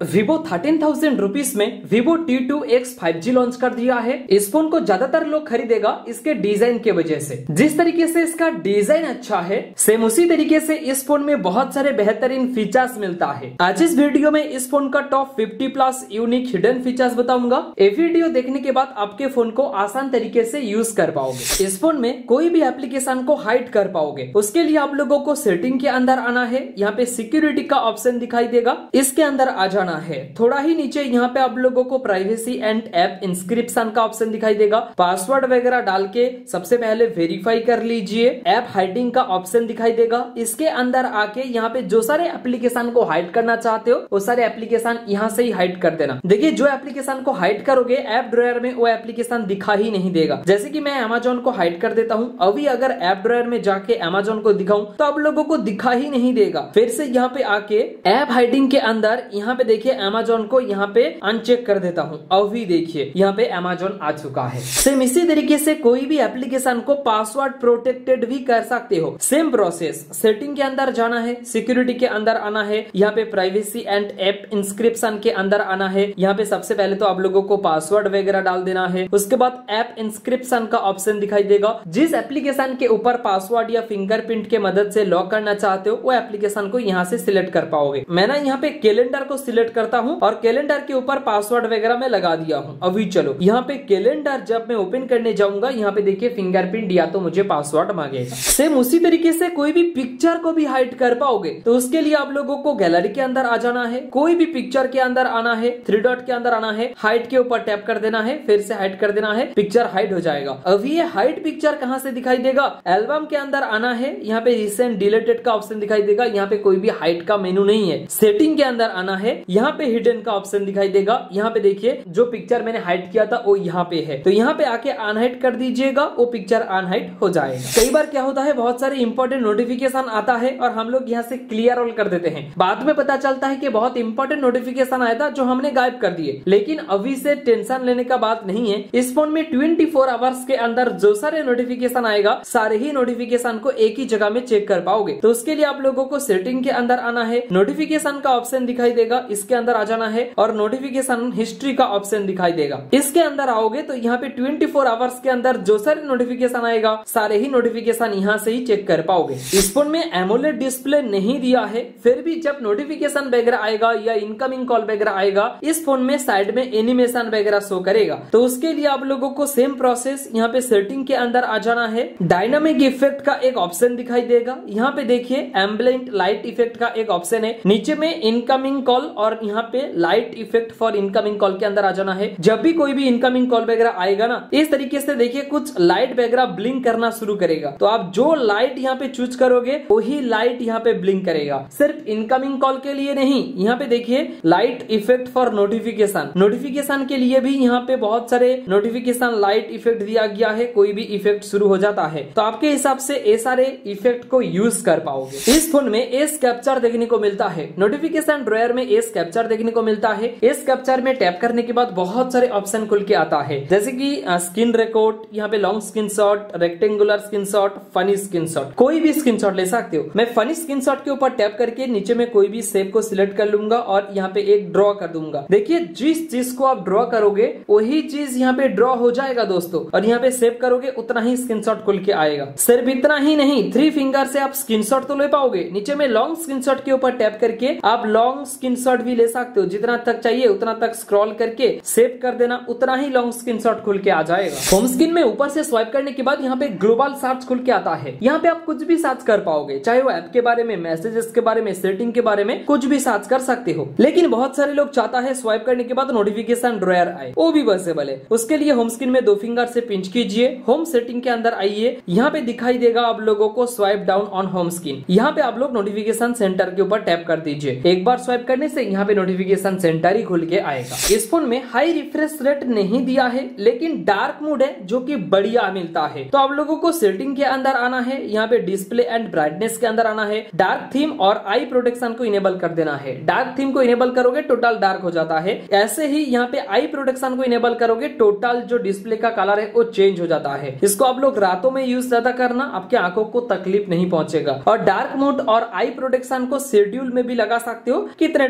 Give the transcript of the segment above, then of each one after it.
Vivo 13,000 rupees में Vivo T2X 5G launch कर दिया है। इस फोन को ज्यादातर लोग खरीदेगा इसके डिजाइन के वजह से। जिस तरीके से इसका डिजाइन अच्छा है, सेम उसी तरीके से इस फोन में बहुत सारे बेहतरीन फीचर्स मिलता है। आज इस वीडियो में इस फोन का top 50 plus unique hidden features बताऊंगा। ये वीडियो देखने के बाद आपके फोन को आसान तरीके से यूज कर पाओगे। इस फोन में कोई भी एप्लीकेशन को हाइड कर पाओगे। उसके लिए आप लोगों को सेटिंग के अंदर आना है। यहाँ पे सिक्योरिटी का ऑप्शन दिखाई देगा, इसके अंदर आ जाना है। थोड़ा ही नीचे यहाँ पे आप लोगों को प्राइवेसी एंड ऐप इंस्क्रिप्शन का ऑप्शन दिखाई देगा। पासवर्ड वगैरह डाल के सबसे पहले वेरीफाई कर लीजिए। ऐप हाइडिंग का ऑप्शन दिखाई देगा, इसके अंदर आके यहाँ पे जो सारे एप्लीकेशन को हाइड करना चाहते हो वो सारे एप्लीकेशन यहाँ से ही हाइड कर देना। देखिए, जो एप्लीकेशन को हाइड करोगे ऐप ड्रॉयर में वो एप्लीकेशन दिखा ही नहीं देगा। जैसे कि मैं Amazon को हाइड कर देता हूँ, अभी अगर ऐप ड्रॉयर में जाके Amazon को दिखाऊं तो आप लोगों को दिखा ही नहीं देगा। फिर से यहाँ पे आके ऐप हाइडिंग के अंदर यहाँ पे देखिए Amazon को यहाँ पे अनचेक कर देता हूँ। अभी देखिए यहाँ पे Amazon आ चुका है। सेम इसी तरीके से कोई भी एप्लीकेशन को पासवर्ड प्रोटेक्टेड भी कर सकते हो। सेम प्रोसेस, सेटिंग के अंदर जाना है, सिक्योरिटी के अंदर आना है, यहाँ पे प्राइवेसी एंड ऐप इंस्क्रिप्शन के अंदर आना है। यहाँ पे सबसे पहले तो आप लोगों को पासवर्ड वगैरह डाल देना है। उसके बाद ऐप इंस्क्रिप्शन का ऑप्शन दिखाई देगा। जिस एप्लीकेशन के ऊपर पासवर्ड या फिंगरप्रिंट के मदद से लॉक करना चाहते हो वो एप्लीकेशन को यहाँ से सिलेक्ट कर पाओगे। मैं ना यहाँ पे कैलेंडर को सिलेक्ट करता हूँ और कैलेंडर के ऊपर पासवर्ड वगैरह मैं लगा दिया हूँ। अभी चलो यहाँ पे कैलेंडर जब मैं ओपन करने जाऊंगा यहाँ पे देखिए फिंगरप्रिंट या तो मुझे पासवर्ड मांगेगा। सेम उसी तरीके से कोई भी पिक्चर को भी हाइड कर पाओगे तो उसके लिए आप लोगों को गैलरी के अंदर आ जाना है। कोई भी पिक्चर के अंदर आना है, 3 डॉट के अंदर आना है, हाइड के ऊपर टैप कर देना है, फिर से हाइड कर देना है, पिक्चर हाइड हो जाएगा। अभी ये हाइड पिक्चर कहाँ से दिखाई देगा? एल्बम के अंदर आना है, यहाँ पे रिसेंट डिलीटेड का ऑप्शन दिखाई देगा। यहाँ पे कोई भी हाइड का मेनू नहीं है। सेटिंग के अंदर आना है, यहाँ पे हिडन का ऑप्शन दिखाई देगा। यहाँ पे देखिए जो पिक्चर मैंने हाइड किया था वो यहाँ पे है, तो यहाँ पे आके अनहाइड कर दीजिएगा, वो पिक्चर अनहाइड हो जाएगा। कई बार क्या होता है, बहुत सारे इंपॉर्टेंट नोटिफिकेशन आता है और हम लोग यहाँ से क्लियर ऑल कर देते हैं। बाद में पता चलता है कि बहुत इंपॉर्टेंट नोटिफिकेशन आया था जो हमने गायब कर दिए। लेकिन अभी से टेंशन लेने का बात नहीं है। इस फोन में 24 आवर्स के अंदर जो सारे नोटिफिकेशन आएगा सारे ही नोटिफिकेशन को एक ही जगह में चेक कर पाओगे। तो उसके लिए आप लोगों को सेटिंग के अंदर आना है, नोटिफिकेशन का ऑप्शन दिखाई देगा, इसके अंदर आ जाना है और नोटिफिकेशन हिस्ट्री का ऑप्शन दिखाई देगा। इसके अंदर आओगे तो यहाँ पे 24 आवर्स के अंदर जो सारे नोटिफिकेशन आएगा सारे ही नोटिफिकेशन यहाँ से ही चेक कर पाओगे। इस फोन में एमोलेड डिस्प्ले नहीं दिया है, फिर भी जब नोटिफिकेशन वगैरह आएगा या इनकमिंग कॉल वगैरह आएगा इस फोन में साइड में एनिमेशन वगैरह शो करेगा। तो उसके लिए आप लोगों को सेम प्रोसेस यहाँ पे सेटिंग के अंदर आ जाना है। डायनामिक इफेक्ट का एक ऑप्शन दिखाई देगा। यहाँ पे देखिए एम्बलेंट लाइट इफेक्ट का एक ऑप्शन है। नीचे में इनकमिंग कॉल और यहाँ पे light effect for incoming call के अंदर आ जाना है। जब भी कोई भी इनकमिंग कॉल वगैरह आएगा ना, इस तरीके से देखिए कुछ लाइट वगैरह ब्लिंक करना शुरू करेगा। तो आप जो लाइट यहाँ पे चूज करोगे वही लाइट यहाँ पे ब्लिंक करेगा। सिर्फ इनकमिंग कॉल के लिए नहीं, यहाँ पे देखिए लाइट इफेक्ट फॉर नोटिफिकेशन के लिए भी यहाँ पे बहुत सारे नोटिफिकेशन लाइट इफेक्ट दिया गया है। कोई भी इफेक्ट शुरू हो जाता है तो आपके हिसाब से ये सारे इफेक्ट को यूज कर पाओगे। इस फोन में एस कैप्चर देखने को मिलता है। नोटिफिकेशन ड्रॉयर में एस कैप्चर देखने को मिलता है। एस कैप्चर में टैप करने के बाद बहुत सारे ऑप्शन खुल के आता है, जैसे कि स्क्रीन रिकॉर्ड, यहाँ पे long screenshot, rectangular screenshot, funny screenshot, कोई भी स्क्रीनशॉट ले सकते हो। मैं फनी स्क्रीनशॉट के ऊपर टैप करके नीचे में कोई भी शेप को सिलेक्ट कर लूंगा और यहाँ पे एक ड्रॉ कर दूंगा। देखिए जिस चीज को आप ड्रॉ करोगे वही चीज यहाँ पे ड्रॉ हो जाएगा दोस्तों। और यहाँ पे सेव करोगे उतना ही स्क्रीनशॉट खुल के आएगा। सिर्फ इतना ही नहीं, 3 फिंगर से आप स्क्रीनशॉट तो ले पाओगे। नीचे में लॉन्ग स्क्रीनशॉट के ऊपर टैप करके आप लॉन्ग स्क्रीनशॉट भी ले सकते हो। जितना तक चाहिए उतना तक स्क्रॉल करके सेव कर देना, उतना ही लॉन्ग स्क्रीनशॉट खुल के आ जाएगा। होम स्क्रीन में ऊपर से स्वाइप करने के बाद यहाँ पे ग्लोबल सर्च खुल के आता है। यहाँ पे आप कुछ भी सर्च कर पाओगे, चाहे वो ऐप के बारे में, मैसेजेस के बारे में, सेटिंग के बारे में, कुछ भी सर्च कर सकते हो। लेकिन बहुत सारे लोग चाहता है स्वाइप करने के बाद नोटिफिकेशन ड्रॉयर आए, वो भी पॉसिबल है। उसके लिए होम स्क्रीन में 2 फिंगर से पिंच कीजिए, होम सेटिंग के अंदर आइए। यहाँ पे दिखाई देगा आप लोगों को swipe down on home screen. यहाँ पे आप लोग नोटिफिकेशन सेंटर के ऊपर टैप कर दीजिए। एक बार स्वाइप करने से यहाँ पे नोटिफिकेशन सेंटर ही खुल के आएगा। इस फोन में हाई रिफ्रेश रेट नहीं दिया है, लेकिन डार्क मोड है जो कि बढ़िया मिलता है। तो आप लोगों को सेटिंग के अंदर आना है, यहाँ पे डिस्प्ले एंड ब्राइटनेस के अंदर आना है, डार्क थीम और आई प्रोटेक्शन को इनेबल कर देना है। डार्क थीम को इनेबल करोगे टोटल डार्क हो जाता है। ऐसे ही यहाँ पे आई प्रोटेक्शन को इनेबल करोगे, टोटल जो डिस्प्ले का कलर है वो चेंज हो जाता है। इसको आप लोग रातों में यूज ज्यादा करना, आपके आंखों को तकलीफ नहीं पहुंचेगा। और डार्क मोड और आई प्रोटेक्शन को शेड्यूल में भी लगा सकते हो, कितने टाइम से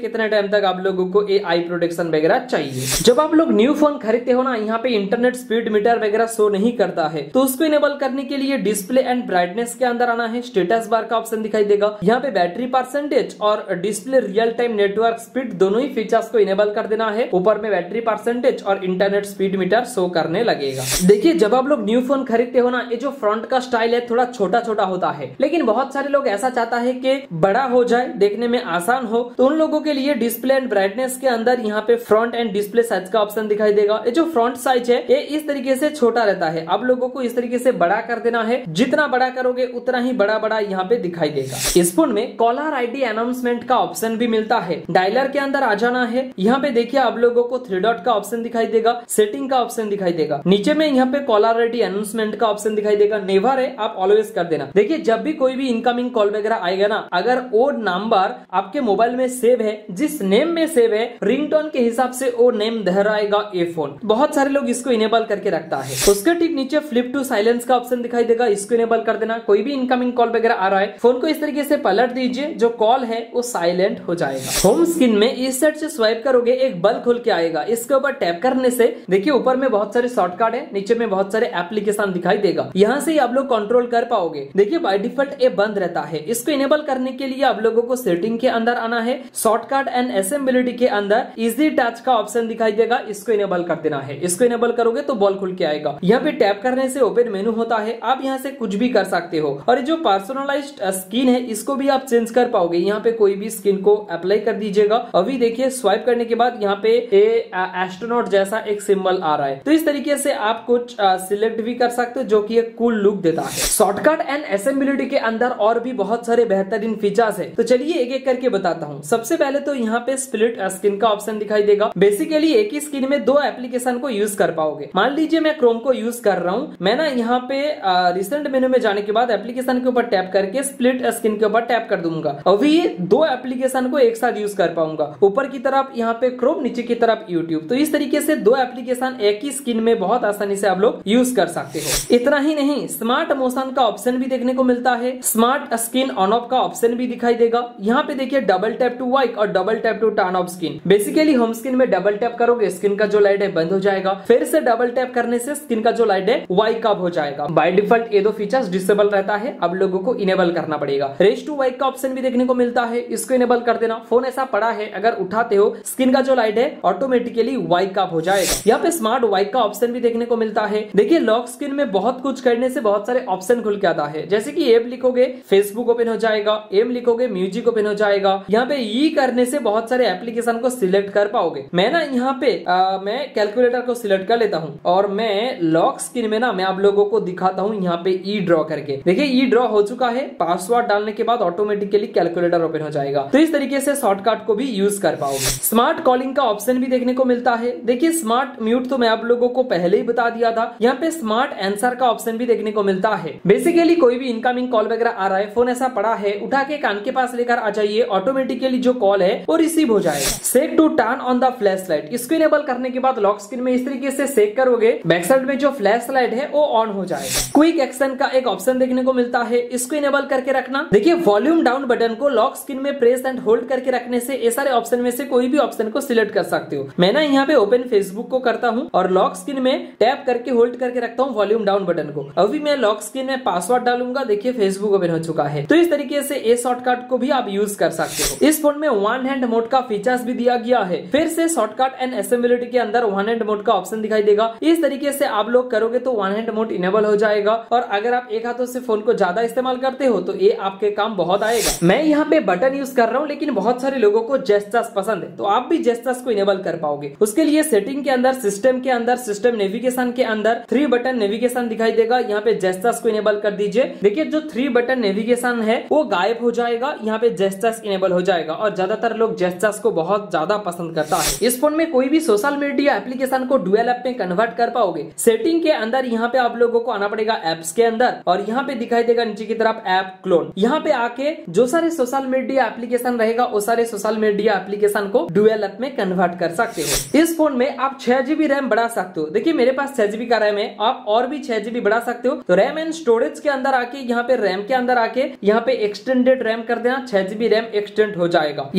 कितने टाइम तक आप लोगों को ये आई प्रोटेक्शन वगैरह चाहिए। जब आप लोग न्यू फोन खरीदते हो ना, यहाँ पे इंटरनेट स्पीड मीटर वगैरह शो नहीं करता है, तो उसको इनेबल करने के लिए डिस्प्ले एंड ब्राइटनेस के अंदर आना है। स्टेटस बार का ऑप्शन दिखाई देगा। यहाँ पे बैटरी परसेंटेज और display real time network speed दोनों ही फीचर्स को इनेबल कर देना है। ऊपर में बैटरी परसेंटेज और इंटरनेट स्पीड मीटर शो करने लगेगा। देखिए जब आप लोग न्यू फोन खरीदते हो ना, ये जो फ्रंट का स्टाइल है थोड़ा छोटा छोटा होता है, लेकिन बहुत सारे लोग ऐसा चाहता है कि बड़ा हो जाए, देखने में आसान हो, तो उन लोगों के लिए डिस्प्ले एंड ब्राइटनेस के अंदर यहाँ पे फ्रंट एंड डिस्प्ले साइज का ऑप्शन दिखाई देगा। ये जो फ्रंट साइज है ये इस तरीके से छोटा रहता है, आप लोगों को इस तरीके से बड़ा कर देना है। जितना बड़ा करोगे उतना ही बड़ा बड़ा यहाँ पे दिखाई देगा। इस फोन में कॉलर आईडी अनाउंसमेंट का ऑप्शन भी मिलता है। डायलर के अंदर आ जाना है। यहाँ पे देखिए आप लोगों को 3 डॉट का ऑप्शन दिखाई देगा, सेटिंग का ऑप्शन दिखाई देगा। नीचे में यहाँ पे कॉलर आईडी अनाउंसमेंट का ऑप्शन दिखाई देगा। नेवर है, आप ऑलवेज कर देना। देखिए जब भी कोई भी इनकमिंग कॉल वगैरह आएगा ना, अगर वो नंबर आपके मोबाइल में सेव है, जिस नेम में सेव है, रिंगटोन के हिसाब से वो नेम दोहराएगा ये फोन। बहुत सारे लोग इसको इनेबल करके रखता है। उसके ठीक नीचे फ्लिप टू साइलेंस का ऑप्शन दिखाई देगा, इसको इनेबल कर देना। कोई भी इनकमिंग कॉल वगैरह आ रहा है, फोन को इस तरीके से पलट दीजिए, जो कॉल है वो साइलेंट हो जाएगा। होम स्क्रीन में इस साइड से स्वाइप करोगे, एक बल्ब खुल के आएगा। इसके ऊपर टैप करने से देखिए ऊपर में बहुत सारे शॉर्टकट है, नीचे में बहुत सारे एप्लीकेशन दिखाई देगा। यहाँ से ही आप लोग कंट्रोल कर पाओगे। देखिए बाय डिफॉल्ट ये बंद रहता है। इसको इनेबल करने के लिए आप लोगों को सेटिंग के अंदर आना है। शॉर्टकट एंड असेंबलिटी के अंदर इजी टच का ऑप्शन दिखाई देगा, इसको इनेबल कर देना है। इसको इनेबल करोगे तो बॉल खुल के आएगा। यहाँ पे टैप करने से ओपन मेनू होता है, आप यहाँ से कुछ भी कर सकते हो। और ये जो पर्सनलाइज्ड स्किन है इसको भी आप चेंज कर पाओगे। यहाँ पे कोई भी स्किन को अप्लाई कर दीजिएगा। अभी देखिए स्वाइप करने के बाद यहाँ पे एस्ट्रोनॉट जैसा एक सिंबल आ रहा है, तो इस तरीके से आप कुछ सिलेक्ट भी कर सकते हो, जो कि एक कूल लुक देता है। शॉर्टकट एंड असेंबलिटी के अंदर और भी बहुत सारे बेहतरीन फीचर्स है, तो चलिए एक एक करके बताता हूँ। सबसे पहले तो यहाँ पे स्प्लिट स्क्रीन का ऑप्शन दिखाई देगा। बेसिकली एक ही स्क्रीन में 2 एप्लीकेशन को यूज कर पाओगे। मान लीजिए मैं क्रोम को यूज कर रहा हूँ, मैं ना यहाँ पे रिसेंट मेनू में जाने के बाद एप्लीकेशन के ऊपर टैप करके स्प्लिट स्क्रीन के ऊपर टैप कर दूंगा। अभी ये 2 एप्लीकेशन को एक साथ यूज कर पाऊंगा। ऊपर की तरफ यहाँ पे क्रोम, नीचे की तरफ यूट्यूब। तो इस तरीके से 2 एप्लीकेशन एक ही स्क्रीन में बहुत आसानी से आप लोग यूज कर सकते हो। इतना ही नहीं, स्मार्ट मोशन का ऑप्शन भी देखने को मिलता है। स्मार्ट स्क्रीन ऑन ऑफ का ऑप्शन भी दिखाई देगा। यहाँ पे देखिए डबल टैप टू वाइक और double tap to turn off screen. Basically home screen में डबल टैप करोगे, स्क्रीन का जो लाइट है बंद हो जाएगा। फिर से डबल टैप करने से स्क्रीन का जो लाइट है वाइक ऑफ हो जाएगा। बाय डिफॉल्ट ये 2 फीचर्स डिसेबल रहता है, अब लोगों को इनेबल करना पड़ेगा। रेस टू वाइक का ऑप्शन भी देखने को मिलता है, इसको इनेबल कर देना। फोन ऐसा पड़ा है, अगर उठाते हो स्क्रीन का जो लाइट है ऑटोमेटिकली वाइक ऑफ हो जाएगा। यहाँ पे स्मार्ट वाइक का ऑप्शन भी देखने को मिलता है। देखिए लॉक स्क्रीन में बहुत कुछ करने से बहुत सारे ऑप्शन खुल के आता है। जैसे कि एप लिखोगे फेसबुक ओपन हो जाएगा, एम लिखोगे म्यूजिक ओपन हो जाएगा। यहाँ पे ई करने से बहुत सारे एप्लीकेशन को सिलेक्ट कर पाओगे। मैं ना यहाँ पे मैं कैलकुलेटर को सिलेक्ट कर लेता हूँ और मैं लॉक स्क्रीन में ना मैं आप लोगों को दिखाता हूँ यहाँ पे ई ड्रॉ करके। देखिए ई ड्रॉ हो चुका है। पासवर्ड डालने के बाद ऑटोमेटिकली कैलकुलेटर ओपन हो जाएगा। तो इस तरीके से शॉर्टकट को भी यूज कर पाओगे। स्मार्ट कॉलिंग का ऑप्शन भी देखने को मिलता है। देखिए स्मार्ट म्यूट तो मैं आप लोगों को पहले ही बता दिया था। यहाँ पे स्मार्ट आंसर का ऑप्शन भी देखने को मिलता है। बेसिकली कोई भी इनकमिंग कॉल वगैरह आ रहा है, फोन ऐसा पड़ा है, उठा के कान के पास लेकर आ जाइए, ऑटोमेटिकली जो कॉल है वो रिसीव हो जाएगा। Set to turn on the flash light, इसको इनेबल करने के बाद लॉक स्क्रीन में इस तरीके से सेक करोगे, बैक साइड में जो फ्लैश लाइट है वो ऑन हो जाएगा। क्विक एक्शन का एक ऑप्शन देखने को मिलता है, इसको इनेबल करके रखना। देखिए वॉल्यूम डाउन बटन को लॉक स्क्रीन में प्रेस एंड होल्ड करके रखने से ये सारे ऑप्शन में से कोई भी ऑप्शन को सिलेक्ट कर सकते हो। मैं ना यहाँ पे ओपन फेसबुक को करता हूँ और लॉक स्क्रीन में टैप करके होल्ड करके रखता हूँ वॉल्यूम डाउन बटन को। अभी मैं लॉक स्क्रीन में पासवर्ड डालूंगा, देखिए फेसबुक ओपन हो चुका है। तो इस तरीके से ये शॉर्टकट को भी आप यूज कर सकते हो। इस फोन में वन हैंड मोड का फीचर्स भी दिया गया है। फिर से शॉर्टकट एंड असेंबलिटी के अंदर वन हैंड मोड का ऑप्शन दिखाई देगा। इस तरीके से आप लोग करोगे तो वन हैंड मोड इनेबल हो जाएगा। और अगर आप एक हाथों से फोन को ज्यादा इस्तेमाल करते हो तो ये आपके काम बहुत आएगा। मैं यहाँ पे बटन यूज कर रहा हूँ, लेकिन बहुत सारे लोगों को जेस्चर्स पसंद है, तो आप भी जेस्चर्स को इनेबल कर पाओगे। उसके लिए सेटिंग के अंदर, सिस्टम के अंदर, सिस्टम नेविगेशन के अंदर 3 बटन नेविगेशन दिखाई देगा। यहाँ पे जेस्चर्स को इनेबल कर दीजिए। देखिए जो 3 बटन नेविगेशन है वो गायब हो जाएगा, यहाँ पे जेस्चर्स इनेबल हो जाएगा। और ज्यादातर लोग जेस्चर्स को बहुत ज्यादा पसंद करता है। इस फोन में कोई भी सोशल मीडिया एप्लीकेशन को डुअल ऐप में कन्वर्ट कर पाओगे। सेटिंग के अंदर यहाँ पे आप लोगों को आना पड़ेगा एप्स के अंदर, और यहाँ पे दिखाई देगा नीचे की तरफ ऐप क्लोन। यहाँ पे आके जो सारे सोशल मीडिया एप्लीकेशन रहेगा वो सारे सोशल मीडिया एप्लीकेशन को डुअल ऐप में कन्वर्ट कर सकते हो। इस फोन में आप 6 GB रैम बढ़ा सकते हो। देखिए मेरे पास 6 GB का रैम है, आप और भी 6 GB बढ़ा सकते हो। तो रैम एंड स्टोरेज के अंदर आके यहाँ पे रैम के अंदर आके यहाँ पे एक्सटेंडेड रैम कर देना, 6 GB रैम एक्सटेंड हो जाएगा। यहाँ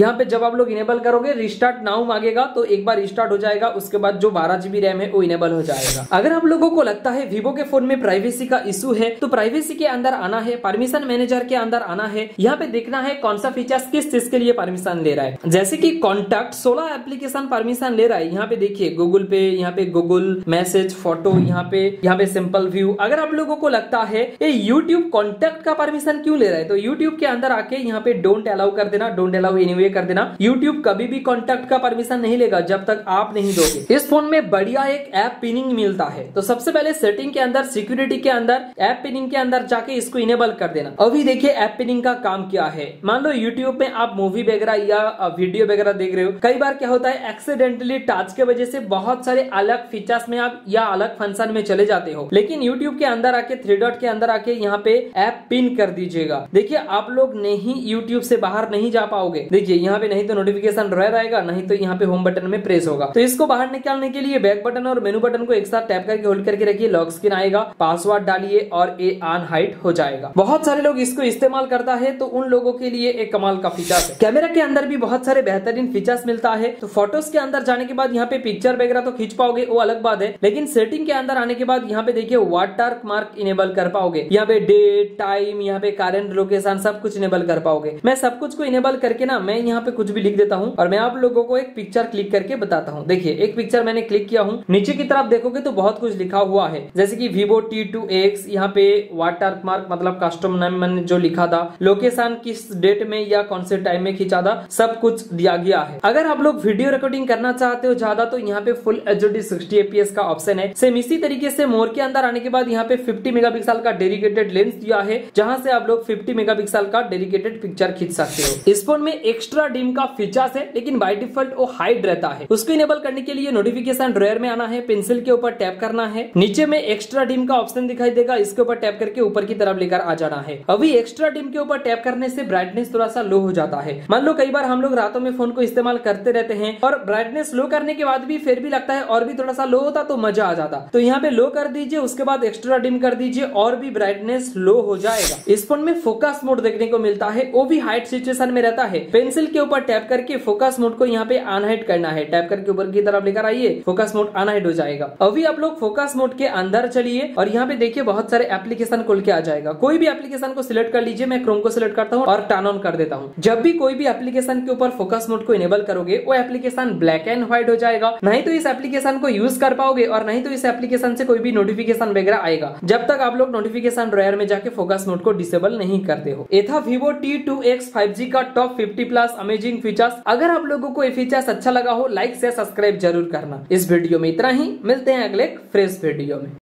यहाँ पे जब आप लोग इनेबल करोगे रिस्टार्ट नाउ मांगेगा, तो एक बार रिस्टार्ट हो जाएगा, उसके बाद जो 12 GB रैम है वो इनेबल हो जाएगा। अगर आप लोगों को लगता है वीवो के फोन में प्राइवेसी का इशू है, तो प्राइवेसी के अंदर आना है, परमिशन मैनेजर के अंदर आना है, यहाँ पे देखना है कौन सा फीचर्स किस चीज के लिए परमिशन ले रहा है। जैसे कि कॉन्टैक्ट 16 एप्लीकेशन परमिशन ले रहा है। यहाँ पे देखिए गूगल पे, यहाँ पे गूगल मैसेज, फोटो, यहाँ पे सिंपल व्यू। अगर आप लोगों को लगता है ये यूट्यूब कॉन्टैक्ट का परमिशन क्यों ले रहा है, तो यूट्यूब के अंदर आके यहाँ पे डोंट अलाउ कर देना, डोंट अलाउ एनीवे कर देना। यूट्यूब कभी भी कॉन्टैक्ट का परमिशन नहीं लेगा जब तक आप नहीं दोगे। इस फोन में बढ़िया एक ऐप पिनिंग मिलता है, तो सबसे पहले सेटिंग के अंदर, सिक्योरिटी के अंदर, ऐप पिनिंग के अंदर जाके इसको इनेबल कर देना। अभी देखिए ऐप पिनिंग का काम क्या है। मान लो यूट्यूब में आप मूवी वगैरह या वीडियो वगैरह देख रहे हो, कई बार क्या होता है एक्सीडेंटली टच के वजह से बहुत सारे अलग फीचर्स में आप या अलग फंक्शन में चले जाते हो, लेकिन यूट्यूब के अंदर आके 3 डॉट के अंदर आके यहाँ पे ऐप पिन कर दीजिएगा। देखिए आप लोग नहीं यूट्यूब से बाहर नहीं जा पाओगे। देखिए यहाँ पे नहीं तो नोटिफिकेशन रहेगा, नहीं तो यहाँ पे होम बटन में प्रेस होगा। तो इसको बाहर निकालने के लिए बैक बटन और मेनू बटन को एक साथ टैप करके होल्ड करके रखिए, लॉक स्क्रीन आएगा, पासवर्ड डालिए और ये ऑन हाइड हो जाएगा। बहुत सारे लोग इसको इस्तेमाल करता है, तो उन लोगों के लिए एक कमाल का फीचर है। कैमरा के अंदर भी बहुत सारे बेहतरीन फीचर्स मिलता है। तो फोटोज के अंदर जाने के बाद यहाँ पे पिक्चर वगैरह तो खींच पाओगे, वो अलग बात है, लेकिन सेटिंग के अंदर आने के बाद यहाँ पे देखिए वाटर मार्क इनेबल कर पाओगे। यहाँ पे डेट, टाइम, यहाँ पे करंट लोकेशन सब कुछ इनेबल कर पाओगे। मैं सब कुछ को इनेबल करके ना मैं यहाँ पे कुछ भी लिख देता हूँ और मैं आप लोगों को एक पिक्चर क्लिक करके बताता हूँ। देखिए एक पिक्चर मैंने क्लिक किया हूँ, नीचे की तरफ देखोगे तो बहुत कुछ लिखा हुआ है, जैसे कि Vivo T2X, यहाँ पे वाटर मार्क मतलब कस्टम नाम मैंने जो लिखा था, लोकेशन किस डेट में या कौन से टाइम में खींचा था, सब कुछ दिया गया है। अगर आप लोग वीडियो रिकॉर्डिंग करना चाहते हो ज्यादा, तो यहाँ पे फुल HD 60 fps का ऑप्शन है। सेम इसी तरीके से मोर के अंदर आने के बाद यहाँ पे 50 मेगापिक्सल का डेडिकेटेड लेंस दिया है, जहां से आप लोग 50 मेगापिक्सल का डेडिकेटेड पिक्चर खींच सकते हो। इस फोन में एक्स्ट्रा डिम का फीचर्स है, लेकिन बाय डिफॉल्ट वो हाइड रहता है। उसको इनेबल करने के लिए नोटिफिकेशन ड्रॉयर में आना है, पेंसिल के ऊपर टैप करना है, नीचे में एक्स्ट्रा डिम का ऑप्शन दिखाई देगा, इसके ऊपर टैप करके ऊपर की तरफ लेकर आ जाना है। अभी एक्स्ट्रा डिम के ऊपर टैप करने से ब्राइटनेस थोड़ा सा लो हो जाता है। मान लो कई बार हम लोग रातों में फोन को इस्तेमाल करते रहते हैं और ब्राइटनेस लो करने के बाद भी फिर भी लगता है और भी थोड़ा सा लो होता तो मजा आ जाता, तो यहाँ पे लो कर दीजिए, उसके बाद एक्स्ट्रा डिम कर दीजिए और भी ब्राइटनेस लो हो जाएगा। इस फोन में फोकस मोड देखने को मिलता है, वो भी हाइट सिचुएशन में रहता है। पेंसिल के ऊपर टैप करके फोकस मोड को यहाँ पे अनहाइड करना है, टैप करके ऊपर की तरफ लेकर आइए, फोकस मोड अनहाइड हो जाएगा। अभी आप लोग फोकस मोड के अंदर चलिए और यहाँ पे देखिए बहुत सारे एप्लीकेशन खुल के आ जाएगा। कोई भी एप्लीकेशन को सिलेक्ट कर लीजिए, मैं क्रोम को सिलेक्ट करता हूँ और टर्न ऑन कर देता हूँ। जब भी कोई भी एप्लीकेशन के ऊपर फोकस मोड को इनेबल करोगे, वो एप्लीकेशन ब्लैक एंड व्हाइट हो जाएगा, नहीं तो इस एप्लीकेशन को यूज कर पाओगे और नहीं तो इस एप्लीकेशन से कोई भी नोटिफिकेशन वगैरह आएगा, जब तक आप लोग नोटिफिकेशन ड्रॉयर में जाके फोकस मोड को डिसेबल नहीं करते हो। ये था Vivo T2X 5G का टॉप 50+ अमेजिंग फीचर्स। अगर आप लोगों को ये फीचर्स अच्छा लगा हो, लाइक से सब्सक्राइब जरूर करना। इस वीडियो में इतना ही, मिलते हैं अगले फ्रेश वीडियो में।